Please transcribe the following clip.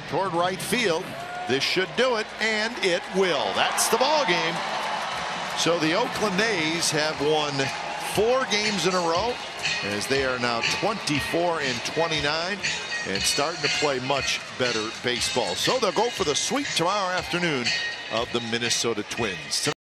toward right field. This should do it, and it will. That's the ball game. So the Oakland A's have won 4 games in a row, as they are now 24-29 and starting to play much better baseball. So they'll go for the sweep tomorrow afternoon of the Minnesota Twins.